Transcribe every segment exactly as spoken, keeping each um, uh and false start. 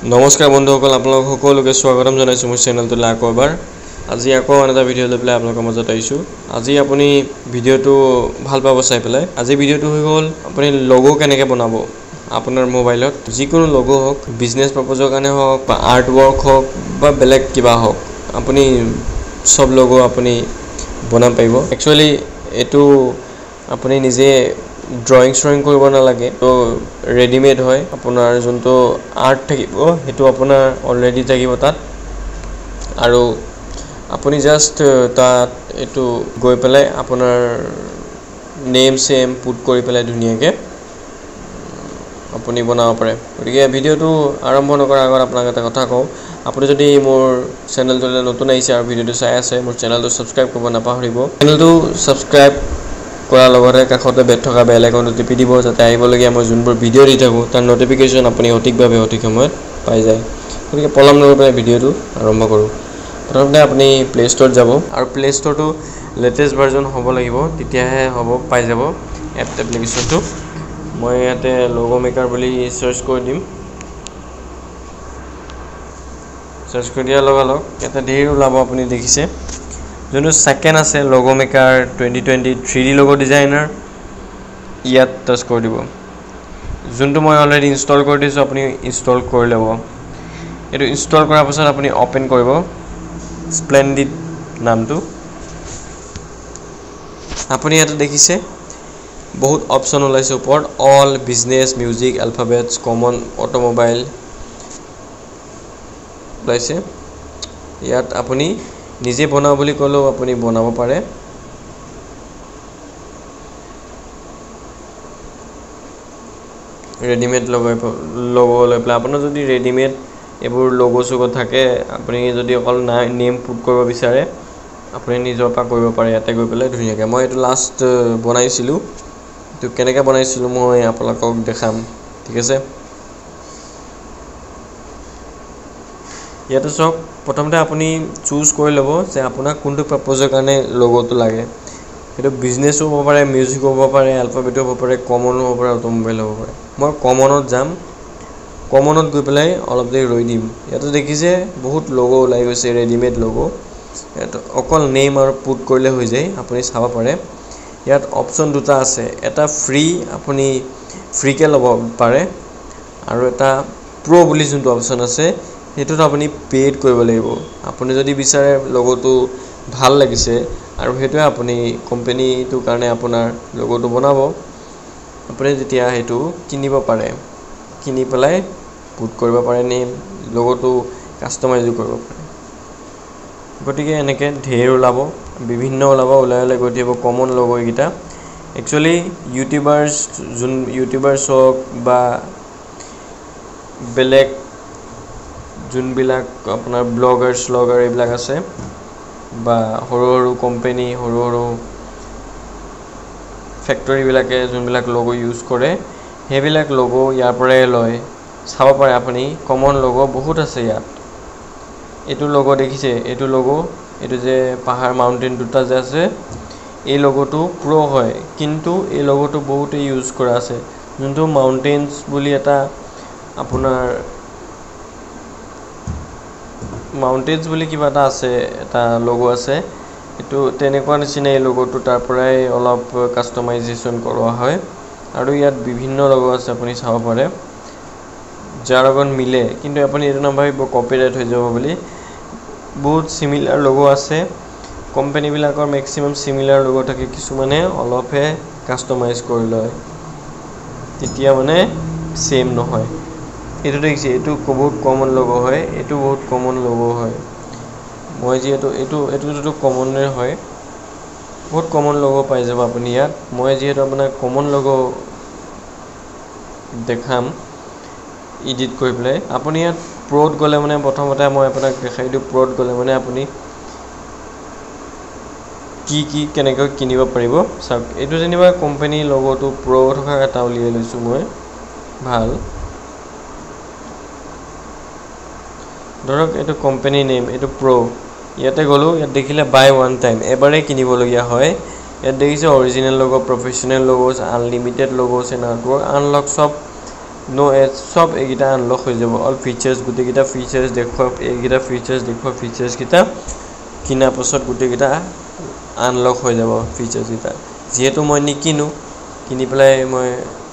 নমস্কাৰ বন্ধুসকল আপোনালোক সকলোকে স্বাগতম জনাইছো মোৰ চেনেলটোলৈ আকৌ এবাৰ আজি আকৌ এটা ভিডিও লৈ পেলাই আপোনালোকৰ মাজত আহিছো আজি আপুনি ভিডিওটো ভাল পাব চাই পেলাই আজি ভিডিওটো হৈ গল আপুনি লোগো কেনেকৈ বনাব আপোনাৰ মোবাইলত যিকোনো লোগো হওক বিজনেস পাৰপজৰ কাৰণে হওক বা আৰ্ট ওয়াৰ্ক হওক বা বেলেগ কিবা হওক আপুনি সব লোগো আপুনি বনাব পাৰিব একচুয়ালি এটো আপুনি নিজে drawing drawing কৰিব নালাগে তো ৰেডিমেড হয় আপোনাৰ যোনটো আৰ্ট থাকিব হেতু আপোনাৰ অলৰেডি থাকিব তাত আৰু আপুনি জাস্ট তাত এটো গৈ পেলাই আপোনাৰ নেম সেম পুট কৰি পেলাই ধুনিয়াকে আপুনি বনাব পাৰে গতিকে ভিডিওটো আৰম্ভ নকৰ আগত আপোনাক এটা কথা কওঁ আপুনি যদি মোৰ চেনেলটোলৈ নতুন আহিছে আৰু ভিডিওটো চাই আছে মোৰ চেনেলটো সাবস্ক্ৰাইব কৰিব নাপাহৰিব চেনেলটো সাবস্ক্ৰাইব কৰাৰ লগতে কাষতে বেল থকা বেল আইকনটো টিপি দিব যাতে আহিবলগীয়া মই যোনবোৰ ভিডিও দি থাকো তাৰ নটিফিকেশন আপুনি সঠিকভাৱে সঠিক সময়ত পাই যায় গতিকে পলম নকৰি ভিডিওটো আৰম্ভ কৰো প্ৰথমতে আপুনি প্লে ষ্টৰত যাব আৰু প্লে ষ্টৰটো লেটেষ্ট ভাৰ্জন হ'ব লাগিব তেতিয়াহে হ'ব পাই যাব এপ এপ্লিকেশনটো মই ইয়াতে লোগো মেকাৰ বুলি সাৰ্চ কৰি দিম সাৰ্চ কৰি দিয়া লগালক এটা ধেৰ ওলাব আপুনি দেখিছে যোনটো সেকেন্ড আছে logo maker twenty twenty three D logo designer ইয়াত টাচ কৰি দিব যোনটো মই অলৰেডি ইনষ্টল কৰি দিছো আপুনি ইনষ্টল কৰি লব এটো ইনষ্টল কৰাৰ পাছত আপুনি ওপেন কৰিব স্প্লেন্ডিড নামটো আপুনি ইয়াত দেখিছে বহুত অপচন ওলাইছে ওপৰত all business music alphabets common automobile ওলাইছে ইয়াত আপুনি নিজে বনাও বুলি কলো আপুনি বনাব পাৰে ৰেডিমেড লোগো লোগো লৈ প্লা আপোনাৰ যদি ৰেডিমেড এবোৰ লোগো সুগো থাকে আপুনি যদি অকল নেম পুট কৰিব বিচাৰে আপুনি নিজৰ পা কৰিব পাৰে ইয়াতে গৈ পেলাই ধুনিয়াকে মই এটো লাষ্ট বনাইছিলো তো কেনেকৈ বনাইছিলো মই আপোনালোকক দেখাম ঠিক আছে ইয়াতে সব প্ৰথমতে আপুনি চুজ কৰি লব যে আপোনাক কোনটো পাৰপজৰ কাৰণে লোগোটো লাগে এটো বিজনেস হ'ব পাৰে মিউজিক হ'ব পাৰে অ্যালফাবেট হ'ব পাৰে কমন হ'ব পাৰে অটোমোবাইল হ'ব পাৰে মই কমনত যাম কমনত গৈ পেলাই অলপ দেৰি ৰৈ দিম ইয়াতে দেখিছে বহুত লোগো ওলাই গৈছে ৰেডিমেড লোগো এটো অকল নেম আৰু পুট কৰিলে হৈ যায় আপুনি চাব পাৰে ইয়াত অপচন দুটা আছে এটা ফ্ৰী আপুনি ফ্ৰীকে ল'ব পাৰে আৰু এটা প্ৰো বুলি যোনটো অপচন আছে হেতুত আপুনি পেড কৰিব লাগিব আপুনি যদি বিচাৰে লোগোটো ভাল লাগিছে আৰু হেতুৱে আপুনি কোম্পানীটোৰ কাৰণে আপোনাৰ লোগোটো বনাব আপুনি যেতিয়া হেতু কিনিব পাৰে কিনি পেলাই পুট কৰিব পাৰে নেম লোগোটো কাস্টমাইজ কৰিব পাৰে গতিকে এনেকে ঢেৰ ওলাব বিভিন্ন ওলাব ওলাই ওলাই গৈ থাকিব কমন লোগো গিটা একচুয়ালি ইউটিউবাৰস যোন ইউটিউবাৰস হওক বা বেলেগ যোনবিলাক আপোনাৰ ব্লগাৰস ব্লগাৰ এইবিলাক আছে বা হৰু হৰু কোম্পানী হৰু হৰু ফ্যাক্টৰী বিলাকে যোনবিলাক লোগো ইউজ কৰে হেবিলাক লোগো ইয়াৰ পৰাই লয় চাব পাৰে আপুনি কমন লোগো বহুত আছে ইয়াত এটো লোগো দেখিছে এটো লোগো এটো যে পাহাৰ মাউন্টেন দুটা যে আছে এই লোগোটো প্ৰো হয় কিন্তু এই লোগোটো বহুত ইউজ কৰা আছে যোনটো মাউন্টেনস বুলি এটা আপোনাৰ মাউন্টেনস বুলি কিবা এটা আছে এটা লোগো আছে এটো তেনেকুৱা নিচিনা এই লোগোটো তাৰ পৰাই অলপ কাস্টমাইজেশন কৰোৱা হয় আৰু ইয়াত বিভিন্ন লোগো আছে আপুনি চাব পাৰে যাৰ লগত মিলে কিন্তু আপুনি এটো নাভাবিব কপিৰাইট হৈ যাব বুলি বহুত সিমিলাৰ লোগো আছে কোম্পানী বিলাকৰ ম্যাক্সিমাম সিমিলাৰ লোগো থাকে কিছু মানে অলপহে কাস্টমাইজ কৰি লয় তেতিয়া মানে সেম নহয় এটো দেখিছে এটো বহুত কমন লোগো হয় এটো বহুত কমন লোগো হয় মই যে এটো এটো এটো কমনে হয় বহুত কমন লোগো পাই যাব আপুনি ইয়াত মই যেহেতু আপোনাক কমন লোগো দেখাম এডিট কৰি প্লে আপুনি ইয়াত প্ৰোত গলে মানে প্ৰথমতে মই আপোনাক দেখাই দিও প্ৰোত গলে মানে আপুনি কি কি কেনেকৈ কিনিব পাৰিব সব এটো যেনিবা কোম্পানী লোগোটো প্ৰো থকা এটা উলিয়াই লৈছো মই ভাল ধৰক এটো কোম্পানী নেম এটো প্ৰো ইয়াতে গলো ইয়াত দেখিলে বাই ওয়ান টাইম এবাৰে কিনিব লগিয়া হয় ইয়াত দেখিছে original logo professional logos unlimited logos and artwork unlock সব নো এড সব এইকেইটা আনলক হৈ যাব অল ফিচাৰ্ছ গোটেইকেইটা ফিচাৰ্ছ দেখুৱা এইকেইটা ফিচাৰ্ছ দেখুৱা ফিচাৰ্ছকেইটা কিনাৰ পাছত গোটেইকেইটা আনলক হৈ যাব ফিচাৰ্ছকেইটা যিহেতু মই নিকিনো কিনি পেলাই মই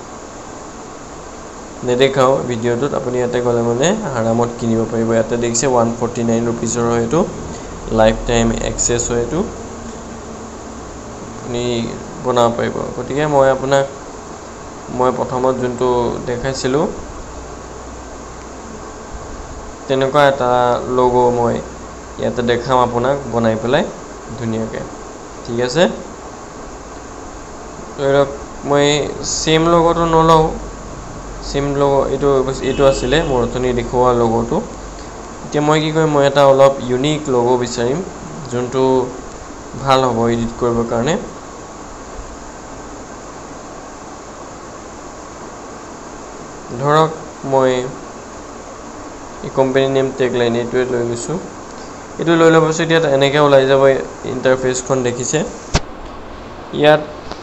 নেদেখাও ভিডিঅ'টোত আপুনি ইয়াতে গ'লে মানে আৰামত কিনিব পাৰিব ইয়াতে দেখিছে one forty-nine रुपीसৰ হয় এইটো লাইফ টাইম এক্সেছ হয় এইটো আপুনি বনাব পাৰিব গতিকে মই আপোনাক মই প্ৰথমত যোনটো দেখাইছিলো তেনেকুৱা এটা লোগো মই ইয়াতে দেখাম আপোনাক বনাই পেলাই ধুনীয়াকৈ ঠিক আছে ধৰক মই সেম লোগোটো নলও সেম লোগো এইটো এইটো আছিলে মোৰ অথনি দেখুৱা লোগোটো এতিয়া মই কি কৰিম মই এটা অলপ ইউনিক লোগো বিচাৰিম যোনটো ভাল হ'ব এডিট কৰিবৰ কাৰণে ধৰক মই এই কোম্পানী নেম টেগলাইন এইটোৱে লৈ লৈছো এইটো লৈ ল'ব পাছত ইয়াত এনেকৈ ওলাই যাব ইন্টাৰফেসখন দেখিছে ইয়াত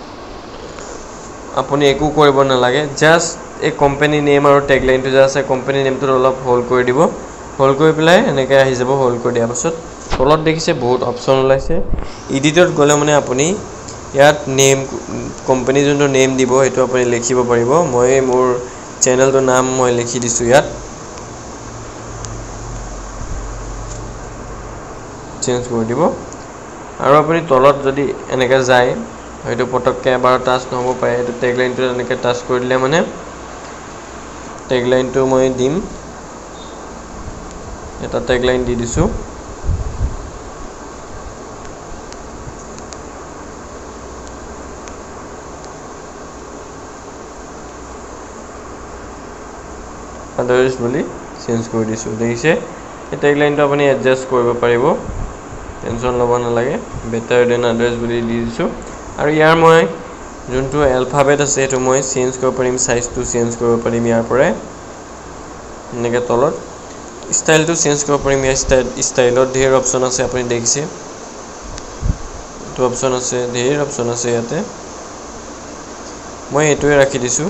আপুনি একো কৰিব নালাগে জাস্ট এই কোম্পানী নেম আৰু টেগলাইনটো যে আছে কোম্পানী নেমটো অলপ হোল্ড কৰি দিব হোল্ড কৰি পেলাই এনেকৈ আহি যাব হোল্ড কৰি দিয়াৰ পাছত তলত দেখিছে বহুত অপচন ওলাইছে এডিটত গ'লে মানে আপুনি ইয়াত নেম কোম্পানী যোনটো নেম দিব সেইটো আপুনি লিখিব পাৰিব মই মোৰ চেনেলটোৰ নাম মই লিখি দিছো ইয়াত চেঞ্জ কৰি দিব আৰু আপুনি তলত যদি এনেকৈ যায় হয়তো পটককে এবাৰ টাচ নহব পাৰে এইটো টেগলাইনটো এনেকৈ টাচ কৰি দিলে মানে টেগলাইনটো মই দিম এটা টেগলাইন দি দিছো আদাৰ্স বুলি চেঞ্জ কৰি দিছো দেখিছে এই টেগলাইনটো আপুনি এডজাস্ট কৰিব পাৰিব টেনচন ল'ব নালাগে বেটাৰ দেন আদাৰ্স বুলি দি দিছো আৰু ইয়াৰ মই যোনটো এলফাবেট আছে এটো মই চেঞ্জ কৰিব পাৰিম সাইজটো চেঞ্জ কৰিব পাৰিম ইয়াৰ পৰা এনেকৈ তলত ষ্টাইলটো চেঞ্জ কৰিব পাৰিম ইয়াৰ ষ্টাইল ষ্টাইলত ধেৰ অপচন আছে আপুনি দেখিছে এইটো অপচন আছে ধেৰ অপচন আছে ইয়াতে মই এটোৱে ৰাখি দিছো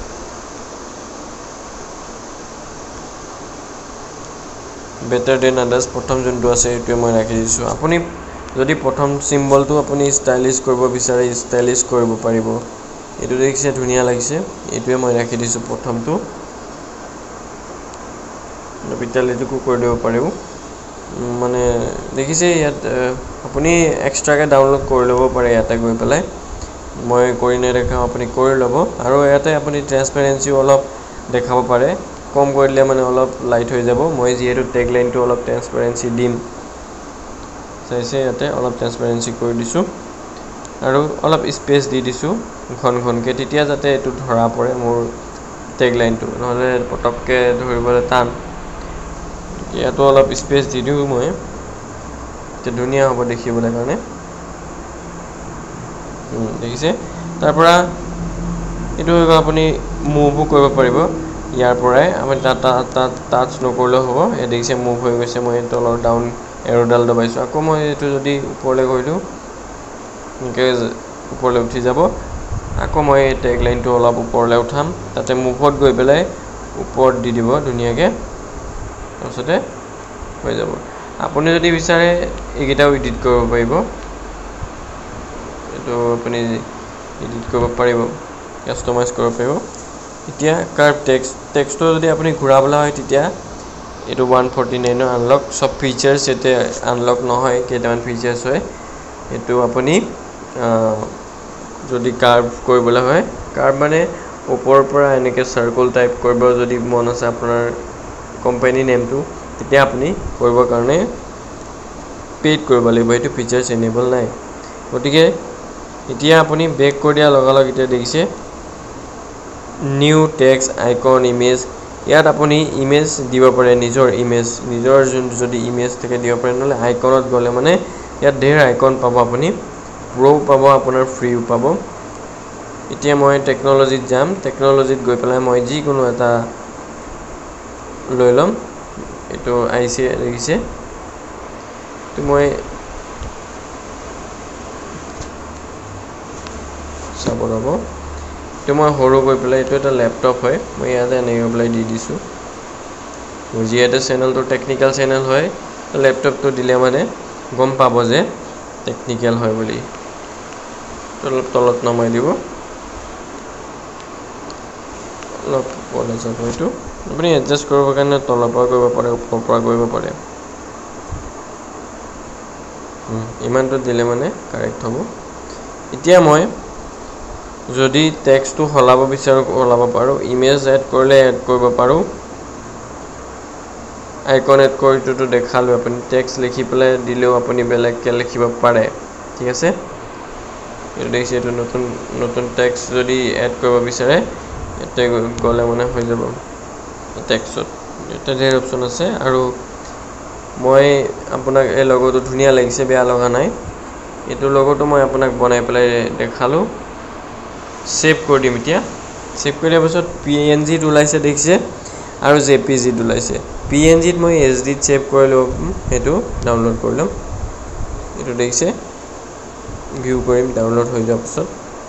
বেটাৰ দেন আদাৰ্স প্ৰথম যোনটো আছে এটোৱে মই ৰাখি দিছো আপুনি যদি প্ৰথম সিম্বলটো আপুনি স্টাইলিশ কৰিব বিচাৰে স্টাইলিশ কৰিব পাৰিব এটো দেখিছে ধুনিয়া লাগিছে এটোৱে মই ৰাখি দিছো প্ৰথমটো বিটালিটিকো কৰি দিব পাৰিব মানে দেখিছে ইয়াত আপুনি এক্সট্ৰাকে ডাউনলোড কৰি ল'ব পাৰে ইয়াতে গৈ পেলাই মই কৰি নেদেখাও আপুনি কৰি ল'ব আৰু ইয়াতে আপুনি ট্ৰান্সপাৰেন্সি অলপ দেখাব পাৰে কম কৰি দিলে মানে অলপ লাইট হৈ যাব মই যেহেতু টেগলাইনটো অলপ ট্ৰান্সপাৰেন্সি দিম চাইছে ইয়াতে অলপ ট্ৰান্সপাৰেন্সি কৰি দিছো আৰু অলপ স্পেস দি দিছো ঘন ঘনকে তেতিয়া যাতে এটো ধৰা পৰে মোৰ টেগলাইনটো নহলে পটককে ধৰিবলৈ টান ইয়াতো অলপ স্পেস দি দিও মই তে ধুনিয়া হ'ব দেখিবলৈ কাৰণে দেখিছে তাৰ পৰা এটো আপুনি মুভ কৰিব পাৰিব ইয়াৰ পৰাই আমি টাটা টাচ নকৰলে হ'ব এ দেখিছে মুভ হৈ গৈছে মই তলৰ ডাউন এৰোডাল দবাইছো আকৌ মই এটো যদি ওপৰলে গৈলো এনেকৈ ওপৰলে উঠি যাব আকৌ মই টেগলাইনটো অলপ ওপৰলে উঠাম তাতে মুভত গৈ পেলাই ওপৰত দি দিব ধুনিয়াকে তাৰছতে হৈ যাব আপুনি যদি বিচাৰে এইকেইটাও এডিট কৰিব পাৰিব এটো আপুনি এডিট কৰিব পাৰিব কাস্টমাইজ কৰিব পাৰিব এতিয়া কাৰ্ভ টেক্সট টেক্সটো যদি আপুনি ঘূৰাবলৈ হয় তেতিয়া এটো one forty-nine ৰ আনলক সব ফিচাৰ্ছ এতে আনলক নহয় কেইটামান ফিচাৰ্ছ হয় এটো আপুনি যদি কাৰ্ভ কৰিবলৈ হয় কাৰ্ভ মানে ওপৰৰ পৰা এনেকৈ সাৰ্কেল টাইপ কৰিব যদি মন আছে আপোনাৰ কোম্পানী নেমটো তেতিয়া আপুনি কৰিবৰ কাৰণে পেড কৰিব লাগিব এটো ফিচাৰ্ছ এনেবল নাই গতিকে এতিয়া আপুনি বেক কৰি দিয়া লগা লগ এতিয়া দেখিছে নিউ টেক্সট আইকন ইমেজ ইয়াত আপুনি ইমেজ দিব পাৰে নিজৰ ইমেজ নিজৰ যদি ইমেজ থাকে দিব পাৰে নহলে আইকনত গলে মানে ইয়াত ধেৰ আইকন পাব আপুনি প্ৰো পাব আপোনাৰ ফ্ৰী পাব এতিয়া মই টেকনলজিত যাম টেকনলজিত গৈ পেলাই মই যি কোনো এটা লৈ লম এটো আইছে দেখিছে তো মই চাব ৰব তো মই হৰো গৈ পেলাই এটো এটা ল্যাপটপ হয় মই ইয়াতে এনেকৈ পেলাই দি দিছো মোৰ জিএটা চেনেলটো টেকনিক্যাল চেনেল হয় ল্যাপটপটো দিলে মানে গম পাব যে টেকনিক্যাল হয় বুলি তলত তলত নমাই দিব লক বলে যাব এটো আপুনি এডজাস্ট কৰিব কাৰণে তলৰ পৰা কৰিব পাৰে ওপৰৰ পৰা কৰিব পাৰে ইমানটো দিলে মানে কাৰেক্ট হ'ব এতিয়া মই যদি টেক্সটটো হলাব বিচাৰো হলাব পাৰো ইমেজ এড কৰিলে এড কৰিব পাৰো আইকন এড কৰিটো দেখালো আপুনি টেক্সট লিখি পেলাই দিলেও আপুনি বেলেগকে লিখিব পাৰে ঠিক আছে এটো দেখিছে এটো নতুন নতুন টেক্সট যদি এড কৰিব বিচাৰে এতে গলে মানে হৈ যাব টেক্সটত এটা ধেৰ অপচন আছে আৰু মই আপোনাক এই লগোটো ধুনিয়া লাগিছে বেয়া লগা নাই এটো লগোটো মই আপোনাক বনাই পেলাই দেখালো সেভ কৰি দিম এতিয়া সেভ কৰিলে পাছত পিএনজি ত ওলাইছে দেখিছে আৰু জেপিজি ত ওলাইছে পিএনজি ত মই এছডি ত সেভ কৰি লম হেতু ডাউনলোড কৰি লম এটো দেখিছে ভিউ কৰিম ডাউনলোড হৈ যাব পাছত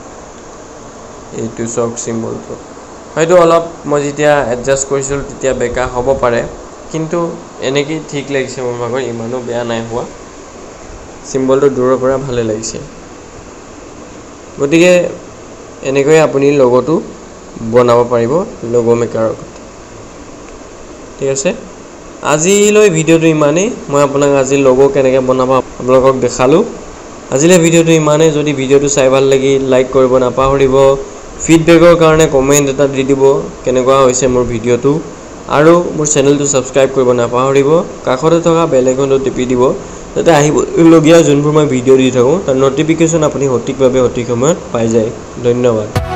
এইটো সক সিম্বলটো হয়তো অলপ মই যেতিয়া এডজাস্ট কৰিছিল তেতিয়া বেকা হ'ব পাৰে কিন্তু এনেকি ঠিক লাগিছে মোৰ ভাগৰ ইমানো বেয়া নাই হোৱা সিম্বলটো দূৰৰ পৰা ভালে লাগিছে গতিকে এনেকৈ আপুনি লোগোটো বনাব পাৰিব লোগো মেকাৰত ঠিক আছে আজিলৈ ভিডিওটো ইমানেই মই আপোনাক আজি লোগো কেনেকৈ বনাব আপোনালোকক দেখালো আজিলৈ ভিডিওটো ইমানেই যদি ভিডিওটো চাই ভাল লাগি লাইক কৰিব নাপাহৰিব ফিডবেকৰ কাৰণে কমেন্ট এটা দি দিব কেনেকুৱা হৈছে মোৰ ভিডিওটো আৰু মোৰ চেনেলটো সাবস্ক্ৰাইব কৰিব নাপাহৰিব কাষতে থকা বেল আইকনটো টিপি দিব যাতে আহিবলগীয়া যোনবোৰ মই ভিডিও দি থাকো তাৰ নটিফিকেশন আপুনি সঠিকভাৱে সঠিক সময়ত পাই যায় ধন্যবাদ